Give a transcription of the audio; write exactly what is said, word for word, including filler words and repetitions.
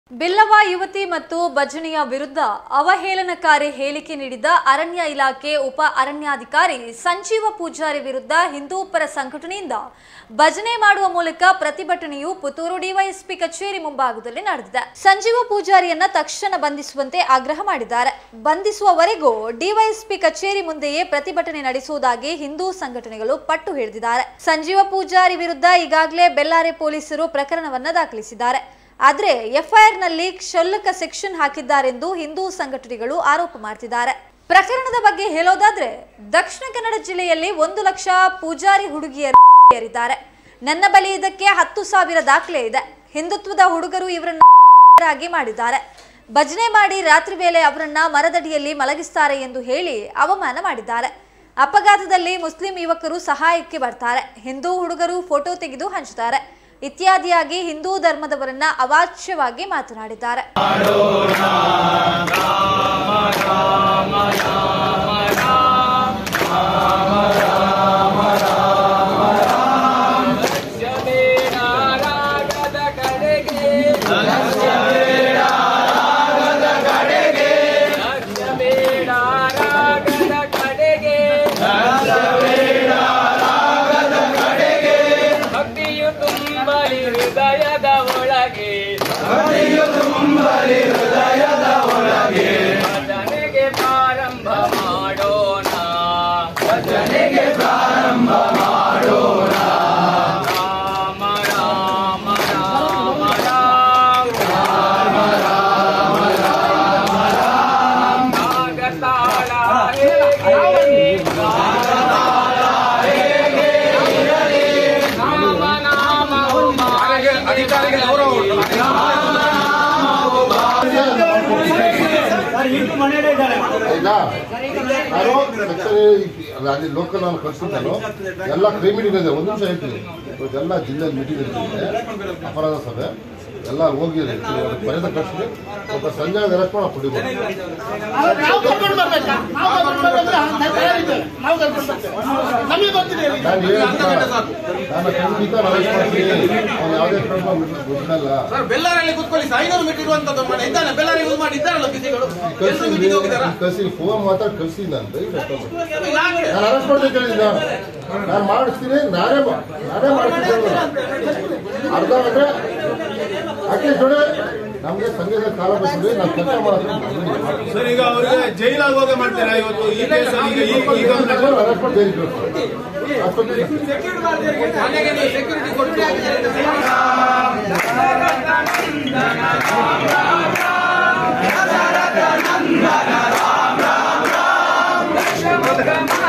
ಬಿಲ್ಲವ ಯುವತಿ ಮತ್ತು ಭಜನೆಯ ವಿರುದ್ಧ ಅವಹೇಳನಕಾರಿ ಹೇಳಿಕೆ ನೀಡಿದ ಅರಣ್ಯ ಇಲಾಖೆ ಉಪ ಅರಣ್ಯಾಧಿಕಾರಿ ಸಂಜೀವ ಪೂಜಾರಿ ವಿರುದ್ಧ ಹಿಂದೂ ಪರ ಸಂಘಟನೆಯಿಂದ ಭಜನೆ ಮಾಡುವ ಮೂಲಕ ಪ್ರತಿಭಟನೆಯು ಪುತ್ತೂರು ಡಿವೈಎಸ್ಪಿ ಕಚೇರಿ ಮುಂಭಾಗದಲ್ಲಿ ನಡೆದಿದೆ. ಸಂಜೀವ ಪೂಜಾರಿಯನ್ನ ತಕ್ಷಣ ಬಂಧಿಸುವಂತೆ ಆಗ್ರಹ ಮಾಡಿದ್ದಾರೆ. ಬಂಧಿಸುವವರೆಗೂ ಡಿವೈಎಸ್ಪಿ ಕಚೇರಿ ಮುಂದೆಯೇ ಪ್ರತಿಭಟನೆ ನಡೆಸುವುದಾಗಿ ಹಿಂದೂ ಸಂಘಟನೆಗಳು ಪಟ್ಟು ಹಿಡಿದಿದ್ದಾರೆ. ಸಂಜೀವ ಪೂಜಾರಿ ವಿರುದ್ಧ ಈಗಾಗಲೇ ಬೆಳ್ಳಾರೆ ಪೊಲೀಸರು ಪ್ರಕರಣವನ್ನ ದಾಖಲಿಸಿದ್ದಾರೆ. ಆದರೆ ಎಫ್ಐಆರ್ ನಲ್ಲಿ ಕ್ಷುಲ್ಲಕ ಸೆಕ್ಷನ್ ಹಾಕಿದ್ದಾರೆಂದು ಹಿಂದೂ ಸಂಘಟನೆಗಳು ಆರೋಪ ಮಾಡುತ್ತಿದ್ದಾರೆ. ಪ್ರಕರಣದ ಬಗ್ಗೆ ಹೇಳೋದಾದ್ರೆ, ದಕ್ಷಿಣ ಕನ್ನಡ ಜಿಲ್ಲೆಯಲ್ಲಿ ಒಂದು ಲಕ್ಷ ಪೂಜಾರಿ ಹುಡುಗಿಯರು ಏರಿದ್ದಾರೆ. ನನ್ನ ಬಳಿ ಇದಕ್ಕೆ ಹತ್ತು ಸಾವಿರ ದಾಖಲೆ ಇದೆ. ಹಿಂದುತ್ವದ ಹುಡುಗರು ಇವರನ್ನ ಮಾಡಿದ್ದಾರೆ. ಭಜನೆ ಮಾಡಿ ರಾತ್ರಿ ವೇಳೆ ಅವರನ್ನ ಮರದಡಿಯಲ್ಲಿ ಮಲಗಿಸ್ತಾರೆ ಎಂದು ಹೇಳಿ ಅವಮಾನ ಮಾಡಿದ್ದಾರೆ. ಅಪಘಾತದಲ್ಲಿ ಮುಸ್ಲಿಂ ಯುವಕರು ಸಹಾಯಕ್ಕೆ ಬರ್ತಾರೆ. ಹಿಂದೂ ಹುಡುಗರು ಫೋಟೋ ತೆಗೆದು ಹಂಚುತ್ತಾರೆ ಇತ್ಯಾದಿಯಾಗಿ ಹಿಂದೂ ಧರ್ಮದವರನ್ನ ಅವಾಚ್ಯವಾಗಿ ಮಾತನಾಡಿದ್ದಾರೆ. ಹೃದಯದ ಒಳಗೆ ಹೃದಯದ ಒಳಗೆ ಭಜನೆಗೆ ಪ್ರಾರಂಭ ಮಾಡೋಣ ಭಜನೆಗೆ ಪ್ರಾರಂಭ ಮಾಡೋಣ ರಾಮ ರಾಮ ರಾಮ ರಾಮ ರಾಮ ರಾಮ ರಾಮ ರಾಮ ನಾಗತಾಳ ಹೇಗೆ ಲೋಕಲ್ ನಾನು ಕಳಿಸಿದ್ದಾನು ಎಲ್ಲ ಕ್ರೈಮ್ ಮೀಟಿಂಗ್ ಇದೆ. ಒಂದು ನಿಮಿಷ ಹೇಳ್ತೀನಿ, ಇವತ್ತೆಲ್ಲ ಜಿಲ್ಲೆಯಲ್ಲಿ ಮೀಟಿಂಗ್ ಇರ್ತಿದೆ, ಅಪರಾಧ ಸಭೆ ಎಲ್ಲ ಹೋಗಿ ಬರೆದ ಕಳಿಸ್ತೀನಿ. ಸ್ವಲ್ಪ ಸಂಜೆ ಅರೆಸ್ಟ್ ಮಾಡಿ ಕೊಡಿ. ನಾನು ನಾನು ಖಂಡಿತ ಅರೆಸ್ಟ್ ಮಾಡ್ತೀನಿ. ಅವ್ನು ಯಾವುದೇ ಕ್ರಮ ಗೊತ್ತಲ್ಲ. ಬೆಳ್ಳಾರಲ್ಲಿ ಕೂತ್ಕೊಳ್ಳಿ, ಐನೂರು ಮೀಟರ್ ಇರುವಂತದ್ದು ಮನೆ ಇದ್ದಾನೆ. ಬೆಳ್ಳಾರಿ ಯೂಸ್ ಮಾಡಿ ಇದ್ದಾರಲ್ಲ ಬಿಸಿಗಳು ಕಳಿಸಿ ಫೋನ್ ಮಾತಾಡಿ ಕಳಿಸಿ. ನಾನು ನಾನು ಅರೆಸ್ಟ್ ಮಾಡ್ಬೇಕು ಹೇಳಿದ್ದ. ನಾನು ಮಾಡಿಸ್ತೀನಿ, ನಾನೇ ನಾನೇ ಮಾಡಿಸ್ತೀನಿ. ಅರ್ಧ ಗಂಟೆ ಅಟ್ಲೀಸ್ಟ್ ನೋಡಿ, ನಮ್ಗೆ ಸಂಘದ ಕಾಲ ಬರ್ತೀವಿ, ನಾವು ಕೆಲಸ ಮಾಡೋದು. ಸರ್, ಈಗ ಅವ್ರಿಗೆ ಜೈಲಾಗ ಹೋಗಿ ಮಾಡ್ತೀರಾ ಇವತ್ತು? ಅರೆಸ್ಟ್ ಮಾಡಿ ಜೈಲಿಗೆ ಸೆಕ್ಯೂರಿಟಿ ಕೊಟ್ಟು